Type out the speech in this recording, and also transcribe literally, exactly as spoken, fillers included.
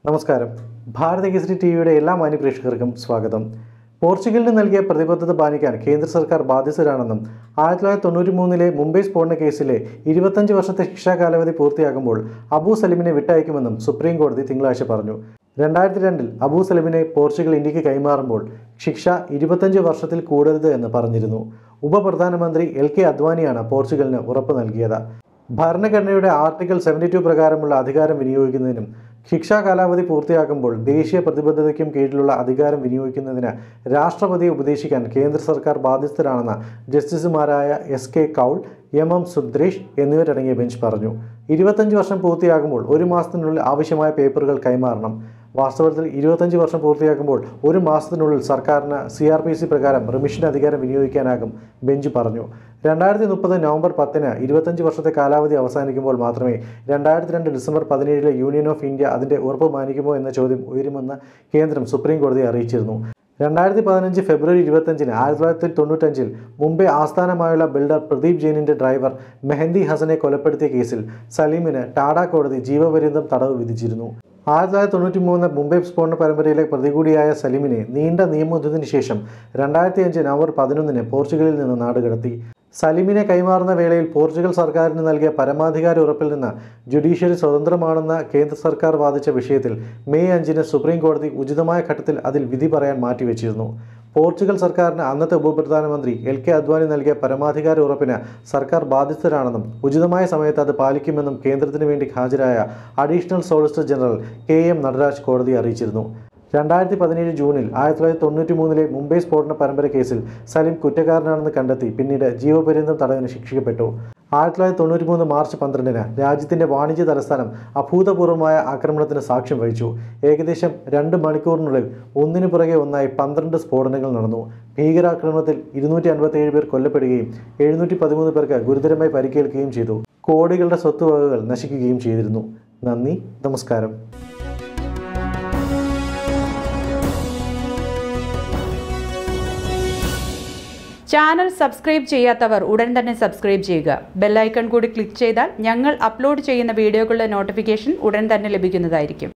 നമസ്കാരം. ഭാരത കേസരി ടിവിയുടെ എല്ലാ മാന്യപ്രേക്ഷകർക്കും സ്വാഗതം. പോർച്ചുഗലിന് നൽകിയ പ്രതിബദ്ധത പാലിക്കാൻ കേന്ദ്ര സർക്കാർ ബാധ്യസ്ഥരാണെന്നും ആയിരത്തി തൊള്ളായിരത്തി തൊണ്ണൂറ്റി മൂന്നിലെ മുംബൈ സ്ഫോടന കേസിലെ ഇരുപത്തഞ്ച് വർഷത്തെ ശിക്ഷാ കാലാവധി പൂർത്തിയാക്കുമ്പോൾ അബു സലിമിനെ വിട്ടയക്കുമെന്നും സുപ്രീം കോടതി തിങ്കളാഴ്ച പറഞ്ഞു. രണ്ടായിരത്തി രണ്ടിൽ അബു സലിമിനെ പോർച്ചുഗൽ ഇന്ത്യക്ക് കൈമാറുമ്പോൾ ശിക്ഷ ഇരുപത്തഞ്ച് വർഷത്തിൽ കൂടരുത് എന്ന് പറഞ്ഞിരുന്നു. ഉപപ്രധാനമന്ത്രി എൽ കെ അദ്വാനിയാണ് പോർച്ചുഗലിന് ഉറപ്പ് നൽകിയത്. ഭരണഘടനയുടെ ആർട്ടിക്കിൾ സെവൻറ്റി ടു പ്രകാരമുള്ള അധികാരം വിനിയോഗിക്കുന്നതിനും ശിക്ഷാ കാലാവധി പൂർത്തിയാക്കുമ്പോൾ ദേശീയ പ്രതിബദ്ധതയ്ക്കും കീഴിലുള്ള അധികാരം വിനിയോഗിക്കുന്നതിന് രാഷ്ട്രപതിയെ ഉപദേശിക്കാൻ കേന്ദ്ര സർക്കാർ ബാധ്യസ്ഥരാണെന്ന് ജസ്റ്റിസുമാരായ S K Kaul, M M Sundresh എന്നിവരടങ്ങിയ ബെഞ്ച് പറഞ്ഞു. ഇരുപത്തഞ്ച് വർഷം പൂർത്തിയാകുമ്പോൾ ഒരു മാസത്തിനുള്ളിൽ ആവശ്യമായ പേപ്പറുകൾ കൈമാറണം. വാസ്തവത്തിൽ ഇരുപത്തഞ്ച് വർഷം പൂർത്തിയാക്കുമ്പോൾ ഒരു മാസത്തിനുള്ളിൽ സർക്കാരിന് സി ആർ പി സി പ്രകാരം റിമിഷൻ അധികാരം വിനിയോഗിക്കാനാകും, ബെഞ്ച് പറഞ്ഞു. രണ്ടായിരത്തി മുപ്പത് നവംബർ പത്തിന് ഇരുപത്തഞ്ച് വർഷത്തെ കാലാവധി അവസാനിക്കുമ്പോൾ മാത്രമേ രണ്ടായിരത്തി രണ്ട് ഡിസംബർ പതിനേഴിലെ യൂണിയൻ ഓഫ് ഇന്ത്യ അതിൻ്റെ ഉറപ്പ് മാനിക്കുമോ എന്ന ചോദ്യം ഉയരുമെന്ന് കേന്ദ്രം സുപ്രീം കോടതിയെ അറിയിച്ചിരുന്നു. രണ്ടായിരത്തി പതിനഞ്ച് ഫെബ്രുവരി ഇരുപത്തഞ്ചിന് ആയിരത്തി തൊള്ളായിരത്തി തൊണ്ണൂറ്റഞ്ചിൽ മുംബൈ ആസ്ഥാനമായുള്ള ബിൽഡർ പ്രദീപ് ജെയിനിൻ്റെ ഡ്രൈവർ മെഹന്തി ഹസനെ കൊലപ്പെടുത്തിയ കേസിൽ സലീമിന് ടാഡ കോടതി ജീവപര്യന്തം തടവ് വിധിച്ചിരുന്നു. ആയിരത്തി തൊള്ളായിരത്തി തൊണ്ണൂറ്റി മൂന്ന് മുംബൈ സ്ഫോടന പരമ്പരയിലെ പ്രതി കൂടിയായ സലീമിനെ നീണ്ട നിയമയുദ്ധത്തിന് ശേഷം രണ്ടായിരത്തി അഞ്ച് നവംബർ പതിനൊന്നിന് പോർച്ചുഗലിൽ നിന്ന് നാടുകടത്തി. സലീമിനെ കൈമാറുന്ന വേളയിൽ പോർച്ചുഗൽ സർക്കാരിന് നൽകിയ പരമാധികാര ഉറപ്പിൽ നിന്ന് ജുഡീഷ്യറി സ്വതന്ത്രമാണെന്ന് കേന്ദ്ര സർക്കാർ വാദിച്ച വിഷയത്തിൽ മെയ് അഞ്ചിന് സുപ്രീം കോടതി ഉചിതമായ ഘട്ടത്തിൽ അതിൽ വിധി പറയാൻ മാറ്റിവെച്ചിരുന്നു. പോർച്ചുഗൽ സർക്കാരിന് അന്നത്തെ ഉപപ്രധാനമന്ത്രി എൽ കെ അദ്വാനി നൽകിയ പരമാധികാര ഉറപ്പിന് സർക്കാർ ബാധ്യസ്ഥരാണെന്നും ഉചിതമായ സമയത്ത് അത് പാലിക്കുമെന്നും കേന്ദ്രത്തിന് വേണ്ടി ഹാജരായ additional solicitor general K M Nataraj കോടതിയെ അറിയിച്ചിരുന്നു. രണ്ടായിരത്തി പതിനേഴ് ജൂണിൽ ആയിരത്തി തൊള്ളായിരത്തി തൊണ്ണൂറ്റി മൂന്നിലെ മുംബൈ സ്ഫോടന പരമ്പര കേസിൽ സലീം കുറ്റക്കാരനാണെന്ന് കണ്ടെത്തി പിന്നീട് ജീവപര്യന്തം തടവിന് ശിക്ഷിക്കപ്പെട്ടു. ആയിരത്തി തൊള്ളായിരത്തി തൊണ്ണൂറ്റി മൂന്ന് മാർച്ച് പന്ത്രണ്ടിന് രാജ്യത്തിൻ്റെ വാണിജ്യ തലസ്ഥാനം അഭൂതപൂർവമായ ആക്രമണത്തിന് സാക്ഷ്യം വഹിച്ചു. ഏകദേശം രണ്ട് മണിക്കൂറിനുള്ളിൽ ഒന്നിനു പുറകെ ഒന്നായി പന്ത്രണ്ട് സ്ഫോടനങ്ങൾ നടന്നു. ഭീകരാക്രമണത്തിൽ ഇരുന്നൂറ്റി അൻപത്തി ഏഴ് പേർ കൊല്ലപ്പെടുകയും എഴുന്നൂറ്റി പതിമൂന്ന് പേർക്ക് ഗുരുതരമായി പരിക്കേൽക്കുകയും ചെയ്തു. കോടികളുടെ സ്വത്തുവകകൾ നശിക്കുകയും ചെയ്തിരുന്നു. നന്ദി, നമസ്കാരം. ചാനൽ സബ്സ്ക്രൈബ് ചെയ്യാത്തവർ ഉടൻ തന്നെ സബ്സ്ക്രൈബ് ചെയ്യുക. ബെല്ലൈക്കൺ കൂടി ക്ലിക്ക് ചെയ്താൽ ഞങ്ങൾ അപ്ലോഡ് ചെയ്യുന്ന വീഡിയോകളുടെ നോട്ടിഫിക്കേഷൻ ഉടൻ തന്നെ ലഭിക്കുന്നതായിരിക്കും.